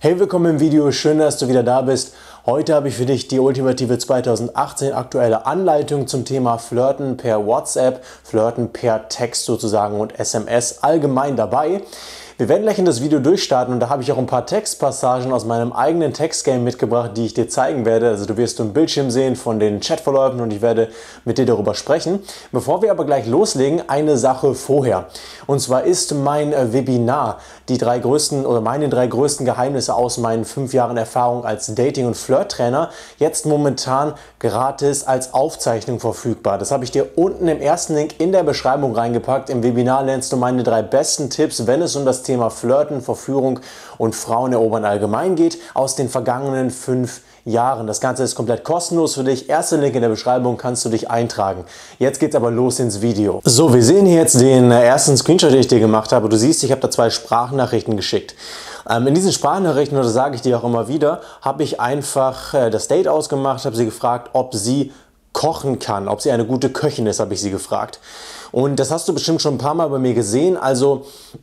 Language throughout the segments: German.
Hey, willkommen im Video, schön, dass du wieder da bist. Heute habe ich für dich die ultimative 2018 aktuelle Anleitung zum Thema Flirten per WhatsApp, Flirten per Text sozusagen und SMS allgemein dabei. Wir werden gleich in das Video durchstarten und da habe ich auch ein paar Textpassagen aus meinem eigenen Textgame mitgebracht, die ich dir zeigen werde. Also du wirst einen Bildschirm sehen von den Chatverläufen und ich werde mit dir darüber sprechen. Bevor wir aber gleich loslegen, eine Sache vorher. Und zwar ist mein Webinar, meine drei größten Geheimnisse aus meinen 5 Jahren Erfahrung als Dating- und Flirt-Trainer, jetzt momentan gratis als Aufzeichnung verfügbar. Das habe ich dir unten im ersten Link in der Beschreibung reingepackt. Im Webinar lernst du meine 3 besten Tipps, wenn es um das Thema Flirten, Verführung und Frauen erobern allgemein geht, aus den vergangenen 5 Jahren. Das Ganze ist komplett kostenlos für dich. Erster Link in der Beschreibung, kannst du dich eintragen. Jetzt geht's aber los ins Video. So, wir sehen hier jetzt den ersten Screenshot, den ich dir gemacht habe. Du siehst, ich habe da 2 Sprachnachrichten geschickt. In diesen Sprachnachrichten, oder das sage ich dir auch immer wieder, habe ich einfach das Date ausgemacht, habe sie gefragt, ob sie kochen kann, ob sie eine gute Köchin ist, habe ich sie gefragt. Und das hast du bestimmt schon ein paar Mal bei mir gesehen. Also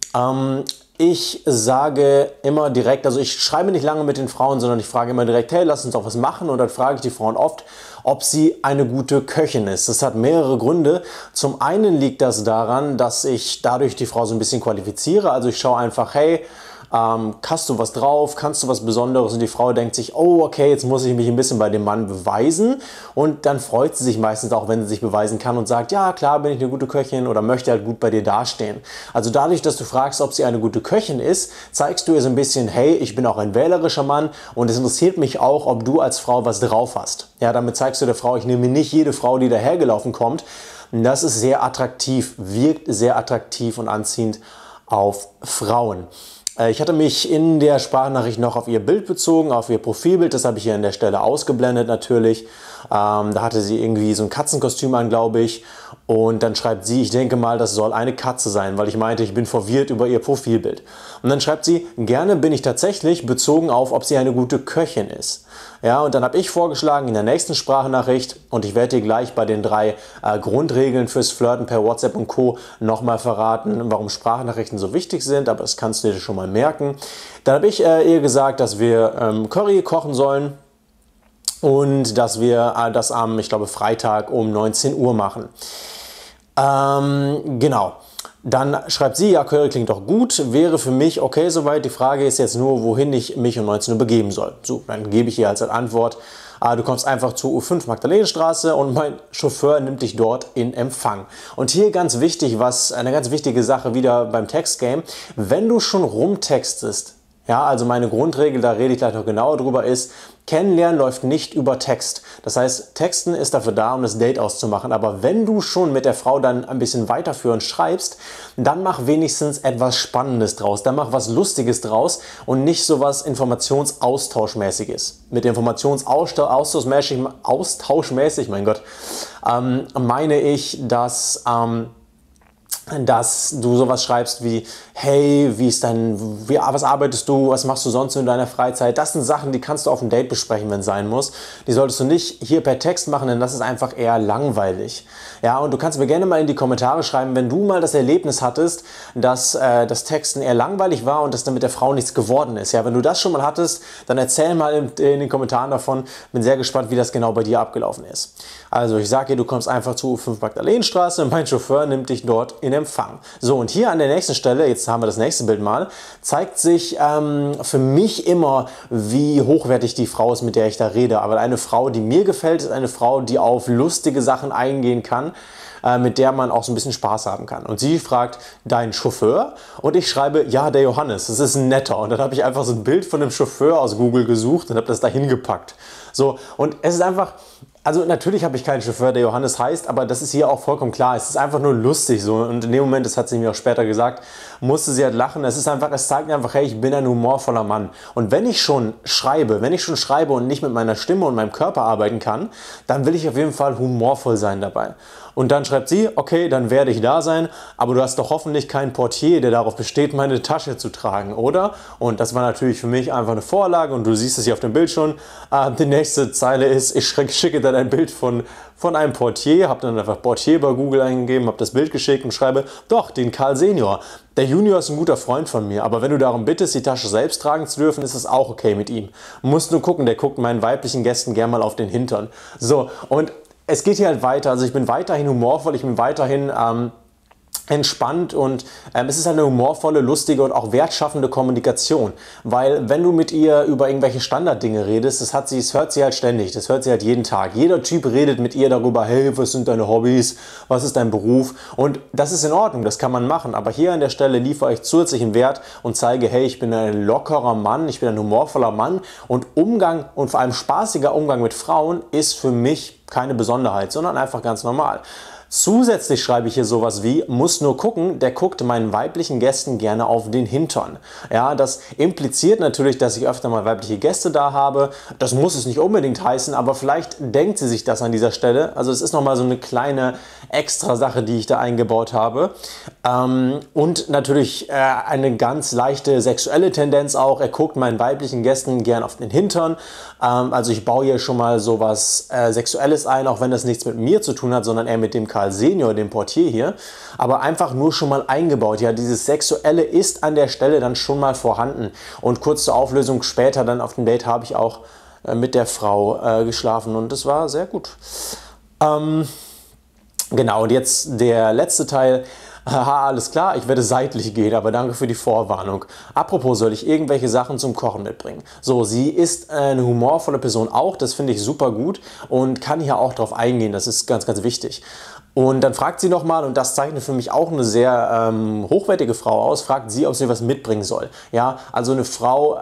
ich sage immer direkt, also ich schreibe nicht lange mit den Frauen, sondern ich frage immer direkt, hey, lass uns doch was machen. Und dann frage ich die Frauen oft, ob sie eine gute Köchin ist. Das hat mehrere Gründe. Zum einen liegt das daran, dass ich dadurch die Frau so ein bisschen qualifiziere. Also ich schaue einfach, hey, hast du was drauf, kannst du was Besonderes, und die Frau denkt sich, oh okay, jetzt muss ich mich ein bisschen bei dem Mann beweisen, und dann freut sie sich meistens auch, wenn sie sich beweisen kann und sagt, ja klar, bin ich eine gute Köchin, oder möchte halt gut bei dir dastehen. Also dadurch, dass du fragst, ob sie eine gute Köchin ist, zeigst du ihr so ein bisschen, hey, ich bin auch ein wählerischer Mann und es interessiert mich auch, ob du als Frau was drauf hast. Ja, damit zeigst du der Frau, ich nehme nicht jede Frau, die dahergelaufen kommt. Das ist sehr attraktiv, wirkt sehr attraktiv und anziehend auf Frauen. Ich hatte mich in der Sprachnachricht noch auf ihr Bild bezogen, auf ihr Profilbild. Das habe ich hier an der Stelle ausgeblendet natürlich. Da hatte sie irgendwie so ein Katzenkostüm an, glaube ich. Und dann schreibt sie, ich denke mal, das soll eine Katze sein, weil ich meinte, ich bin verwirrt über ihr Profilbild. Und dann schreibt sie, gerne bin ich tatsächlich, bezogen auf, ob sie eine gute Köchin ist. Ja, und dann habe ich vorgeschlagen in der nächsten Sprachnachricht, und ich werde dir gleich bei den 3 Grundregeln fürs Flirten per WhatsApp und Co. nochmal verraten, warum Sprachnachrichten so wichtig sind, aber das kannst du dir schon mal merken. Dann habe ich ihr gesagt, dass wir Curry kochen sollen und dass wir das am, ich glaube, Freitag um 19 Uhr machen. Genau. Dann schreibt sie, ja, Curry klingt doch gut, wäre für mich okay soweit. Die Frage ist jetzt nur, wohin ich mich um 19 Uhr begeben soll. So, dann gebe ich ihr als Antwort, du kommst einfach zur U5 Magdalenenstraße und mein Chauffeur nimmt dich dort in Empfang. Und hier ganz wichtig, eine ganz wichtige Sache wieder beim Textgame, wenn du schon rumtextest, ja, also meine Grundregel, da rede ich gleich noch genauer drüber, ist, Kennenlernen läuft nicht über Text. Das heißt, Texten ist dafür da, um das Date auszumachen. Aber wenn du schon mit der Frau dann ein bisschen weiterführend schreibst, dann mach wenigstens etwas Spannendes draus. Dann mach was Lustiges draus und nicht so was Informationsaustauschmäßiges. Mit Informationsaustauschmäßig, mein Gott, meine ich, dass du sowas schreibst wie, hey, was arbeitest du, was machst du sonst in deiner Freizeit? Das sind Sachen, die kannst du auf dem Date besprechen, wenn es sein muss. Die solltest du nicht hier per Text machen, denn das ist einfach eher langweilig. Ja, und du kannst mir gerne mal in die Kommentare schreiben, wenn du mal das Erlebnis hattest, dass das Texten eher langweilig war und dass dann mit der Frau nichts geworden ist. Ja, wenn du das schon mal hattest, dann erzähl mal in den Kommentaren davon. Bin sehr gespannt, wie das genau bei dir abgelaufen ist. Also ich sage dir, du kommst einfach zur U5 Magdalenenstraße und mein Chauffeur nimmt dich dort in Empfang. So, und hier an der nächsten Stelle, jetzt haben wir das nächste Bild mal, zeigt sich für mich immer, wie hochwertig die Frau ist, mit der ich da rede. Aber eine Frau, die mir gefällt, ist eine Frau, die auf lustige Sachen eingehen kann, mit der man auch so ein bisschen Spaß haben kann. Und sie fragt, dein Chauffeur? Und ich schreibe, ja, der Johannes, das ist ein netter. Und dann habe ich einfach so ein Bild von dem Chauffeur aus Google gesucht und habe das da hingepackt. So, und es ist einfach, also natürlich habe ich keinen Chauffeur, der Johannes heißt, aber das ist hier auch vollkommen klar. Es ist einfach nur lustig so, und in dem Moment, das hat sie mir auch später gesagt, musste sie halt lachen. Es zeigt mir einfach, hey, ich bin ein humorvoller Mann. Und wenn ich schon schreibe und nicht mit meiner Stimme und meinem Körper arbeiten kann, dann will ich auf jeden Fall humorvoll sein dabei. Und dann schreibt sie, okay, dann werde ich da sein, aber du hast doch hoffentlich keinen Portier, der darauf besteht, meine Tasche zu tragen, oder? Und das war natürlich für mich einfach eine Vorlage und du siehst es hier auf dem Bild schon. Die nächste Zeile ist, ich schicke dann ein Bild von einem Portier, habe dann einfach Portier bei Google eingegeben, habe das Bild geschickt und schreibe, doch, den Karl Senior. Der Junior ist ein guter Freund von mir, aber wenn du darum bittest, die Tasche selbst tragen zu dürfen, ist es auch okay mit ihm. Du musst nur gucken, der guckt meinen weiblichen Gästen gern mal auf den Hintern. So, und es geht hier halt weiter, also ich bin weiterhin humorvoll, ich bin weiterhin entspannt und es ist halt eine humorvolle, lustige und auch wertschaffende Kommunikation, weil wenn du mit ihr über irgendwelche Standarddinge redest, das hört sie halt ständig, das hört sie halt jeden Tag. Jeder Typ redet mit ihr darüber, hey, was sind deine Hobbys, was ist dein Beruf, und das ist in Ordnung, das kann man machen, aber hier an der Stelle liefere ich zusätzlichen Wert und zeige, hey, ich bin ein lockerer Mann, ich bin ein humorvoller Mann und Umgang und vor allem spaßiger Umgang mit Frauen ist für mich keine Besonderheit, sondern einfach ganz normal. Zusätzlich schreibe ich hier sowas wie, muss nur gucken, der guckt meinen weiblichen Gästen gerne auf den Hintern. Ja, das impliziert natürlich, dass ich öfter mal weibliche Gäste da habe. Das muss es nicht unbedingt heißen, aber vielleicht denkt sie sich das an dieser Stelle. Also es ist nochmal so eine kleine extra Sache, die ich da eingebaut habe. Und natürlich eine ganz leichte sexuelle Tendenz auch. Er guckt meinen weiblichen Gästen gern auf den Hintern. Also ich baue hier schon mal sowas Sexuelles ein, auch wenn das nichts mit mir zu tun hat, sondern eher mit dem Karl Senior, dem Portier hier, aber einfach nur schon mal eingebaut. Ja, dieses Sexuelle ist an der Stelle dann schon mal vorhanden. Und kurz zur Auflösung, später dann auf dem Date habe ich auch mit der Frau geschlafen und das war sehr gut. Genau, und jetzt der letzte Teil. Haha, alles klar, ich werde seitlich gehen, aber danke für die Vorwarnung. Apropos, soll ich irgendwelche Sachen zum Kochen mitbringen? So, sie ist eine humorvolle Person auch, das finde ich super gut und kann hier auch drauf eingehen, das ist ganz, ganz wichtig. Und dann fragt sie nochmal, und das zeichnet für mich auch eine sehr hochwertige Frau aus, fragt sie, ob sie was mitbringen soll. Ja, also eine Frau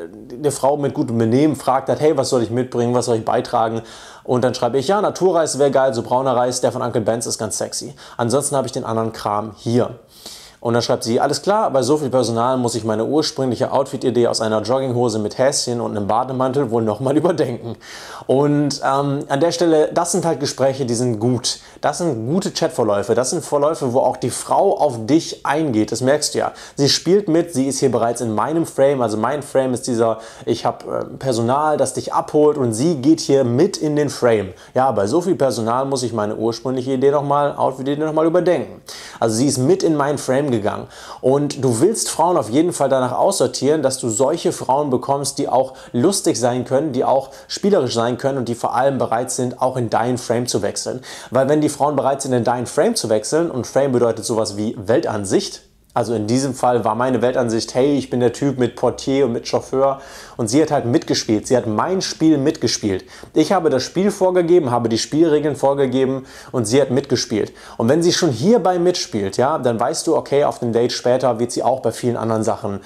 mit gutem Benehmen fragt halt, hey, was soll ich mitbringen, was soll ich beitragen? Und dann schreibe ich, ja, Naturreis wäre geil, so brauner Reis, der von Uncle Ben's ist ganz sexy. Ansonsten habe ich den anderen Kram hier. Und dann schreibt sie, alles klar, bei so viel Personal muss ich meine ursprüngliche Outfit-Idee aus einer Jogginghose mit Häschen und einem Bademantel wohl nochmal überdenken. Und an der Stelle, das sind halt Gespräche, die sind gut. Das sind gute Chatverläufe, das sind Verläufe, wo auch die Frau auf dich eingeht, das merkst du ja. Sie spielt mit, sie ist hier bereits in meinem Frame, also mein Frame ist dieser, ich habe Personal, das dich abholt und sie geht hier mit in den Frame. Ja, bei so viel Personal muss ich meine ursprüngliche Idee Outfit-Idee nochmal überdenken. Also sie ist mit in mein Frame gegangen. Und du willst Frauen auf jeden Fall danach aussortieren, dass du solche Frauen bekommst, die auch lustig sein können, die auch spielerisch sein können und die vor allem bereit sind, auch in deinen Frame zu wechseln. Weil wenn die Frauen bereit sind, in deinen Frame zu wechseln, und Frame bedeutet sowas wie Weltansicht, also in diesem Fall war meine Weltansicht, hey, ich bin der Typ mit Portier und mit Chauffeur, und sie hat halt mitgespielt. Sie hat mein Spiel mitgespielt. Ich habe das Spiel vorgegeben, habe die Spielregeln vorgegeben und sie hat mitgespielt. Und wenn sie schon hierbei mitspielt, ja, dann weißt du, okay, auf dem Date später wird sie auch bei vielen anderen Sachen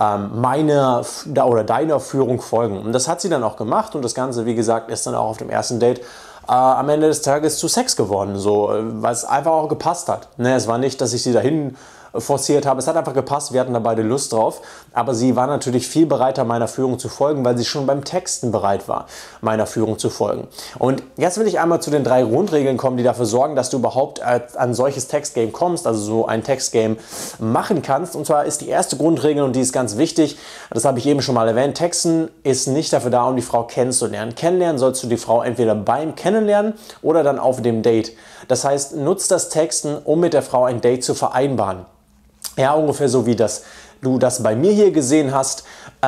meiner oder deiner Führung folgen. Und das hat sie dann auch gemacht und das Ganze, wie gesagt, ist dann auch auf dem ersten Date am Ende des Tages zu Sex geworden, so, weil es einfach auch gepasst hat. Ne, es war nicht, dass ich sie dahin forciert habe. Es hat einfach gepasst, wir hatten da beide Lust drauf, aber sie war natürlich viel bereiter, meiner Führung zu folgen, weil sie schon beim Texten bereit war, meiner Führung zu folgen. Und jetzt will ich einmal zu den 3 Grundregeln kommen, die dafür sorgen, dass du überhaupt an solches Textgame kommst, also so ein Textgame machen kannst. Und zwar ist die erste Grundregel, und die ist ganz wichtig, das habe ich eben schon mal erwähnt, Texten ist nicht dafür da, um die Frau kennenzulernen. Kennenlernen sollst du die Frau entweder beim Kennenlernen oder dann auf dem Date. Das heißt, nutzt das Texten, um mit der Frau ein Date zu vereinbaren. Ja, ungefähr so wie du das bei mir hier gesehen hast.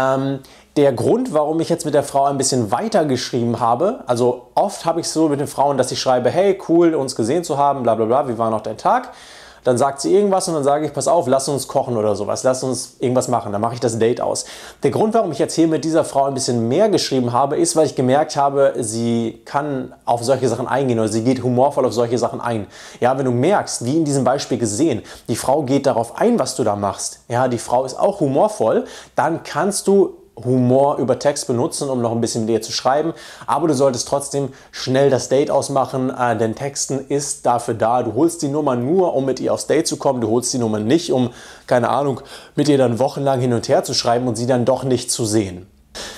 Der Grund, warum ich jetzt mit der Frau ein bisschen weiter geschrieben habe, also oft habe ich es so mit den Frauen, dass ich schreibe, hey, cool, uns gesehen zu haben, bla bla bla, wie war noch dein Tag? Dann sagt sie irgendwas und dann sage ich, pass auf, lass uns kochen oder sowas, lass uns irgendwas machen, dann mache ich das Date aus. Der Grund, warum ich jetzt hier mit dieser Frau ein bisschen mehr geschrieben habe, ist, weil ich gemerkt habe, sie kann auf solche Sachen eingehen oder sie geht humorvoll auf solche Sachen ein. Ja, wenn du merkst, wie in diesem Beispiel gesehen, die Frau geht darauf ein, was du da machst, ja, die Frau ist auch humorvoll, dann kannst du Humor über Text benutzen, um noch ein bisschen mit ihr zu schreiben, aber du solltest trotzdem schnell das Date ausmachen, denn Texten ist dafür da. Du holst die Nummer nur, um mit ihr aufs Date zu kommen, du holst die Nummer nicht, um, keine Ahnung, mit ihr dann wochenlang hin und her zu schreiben und sie dann doch nicht zu sehen.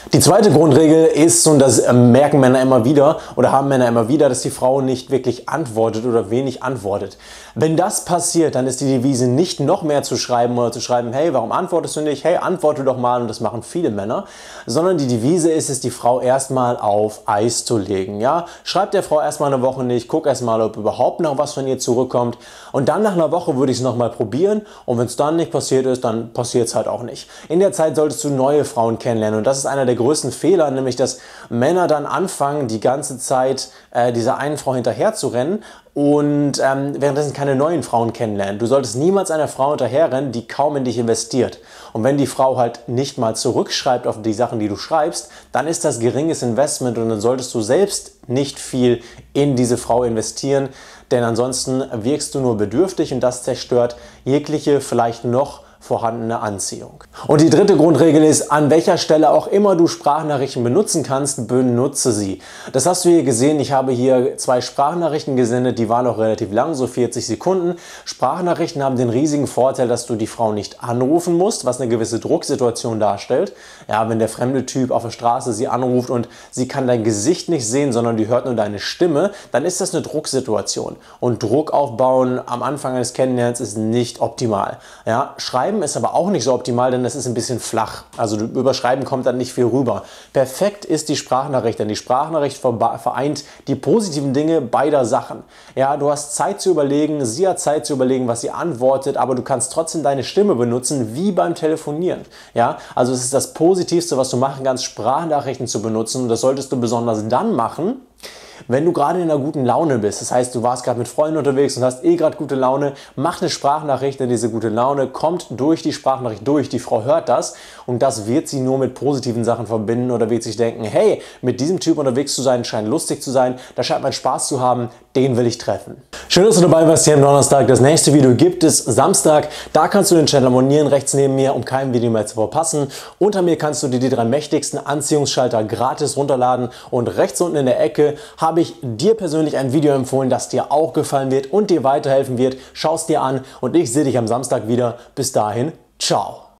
Die zweite Grundregel ist, und das merken Männer immer wieder oder haben Männer immer wieder, dass die Frau nicht wirklich antwortet oder wenig antwortet. Wenn das passiert, dann ist die Devise nicht noch mehr zu schreiben oder zu schreiben, hey, warum antwortest du nicht? Hey, antworte doch mal, und das machen viele Männer, sondern die Devise ist es, die Frau erstmal auf Eis zu legen. Ja? Schreib der Frau erstmal eine Woche nicht, guck erstmal, ob überhaupt noch was von ihr zurückkommt, und dann nach einer Woche würde ich es nochmal probieren, und wenn es dann nicht passiert ist, dann passiert es halt auch nicht. In der Zeit solltest du neue Frauen kennenlernen, und das ist einer der größten Fehler, nämlich dass Männer dann anfangen, die ganze Zeit dieser einen Frau hinterher zu rennen und währenddessen keine neuen Frauen kennenlernen. Du solltest niemals einer Frau hinterherrennen, die kaum in dich investiert. Und wenn die Frau halt nicht mal zurückschreibt auf die Sachen, die du schreibst, dann ist das geringes Investment, und dann solltest du selbst nicht viel in diese Frau investieren, denn ansonsten wirkst du nur bedürftig, und das zerstört jegliche vielleicht noch vorhandene Anziehung. Und die dritte Grundregel ist, an welcher Stelle auch immer du Sprachnachrichten benutzen kannst, benutze sie. Das hast du hier gesehen, ich habe hier 2 Sprachnachrichten gesendet, die waren auch relativ lang, so 40 Sekunden. Sprachnachrichten haben den riesigen Vorteil, dass du die Frau nicht anrufen musst, was eine gewisse Drucksituation darstellt. Ja, wenn der fremde Typ auf der Straße sie anruft und sie kann dein Gesicht nicht sehen, sondern die hört nur deine Stimme, dann ist das eine Drucksituation. Und Druck aufbauen am Anfang eines Kennenlernens ist nicht optimal. Ja, Schreiben ist aber auch nicht so optimal, denn das ist ein bisschen flach. Also über Schreiben kommt dann nicht viel rüber. Perfekt ist die Sprachnachricht, denn die Sprachnachricht vereint die positiven Dinge beider Sachen. Ja, du hast Zeit zu überlegen, sie hat Zeit zu überlegen, was sie antwortet, aber du kannst trotzdem deine Stimme benutzen, wie beim Telefonieren. Ja, also es ist das Positivste, was du machen kannst, Sprachnachrichten zu benutzen, und das solltest du besonders dann machen, wenn du gerade in einer guten Laune bist. Das heißt, du warst gerade mit Freunden unterwegs und hast gerade gute Laune, mach eine Sprachnachricht, denn diese gute Laune kommt durch die Sprachnachricht durch. Die Frau hört das, und das wird sie nur mit positiven Sachen verbinden, oder wird sich denken, hey, mit diesem Typ unterwegs zu sein, scheint lustig zu sein, da scheint man Spaß zu haben, den will ich treffen. Schön, dass du dabei warst hier am Donnerstag. Das nächste Video gibt es Samstag. Da kannst du den Channel abonnieren, rechts neben mir, um kein Video mehr zu verpassen. Unter mir kannst du dir die 3 mächtigsten Anziehungsschalter gratis runterladen, und rechts unten in der Ecke habe ich dir persönlich ein Video empfohlen, das dir auch gefallen wird und dir weiterhelfen wird. Schau es dir an, und ich sehe dich am Samstag wieder. Bis dahin, ciao.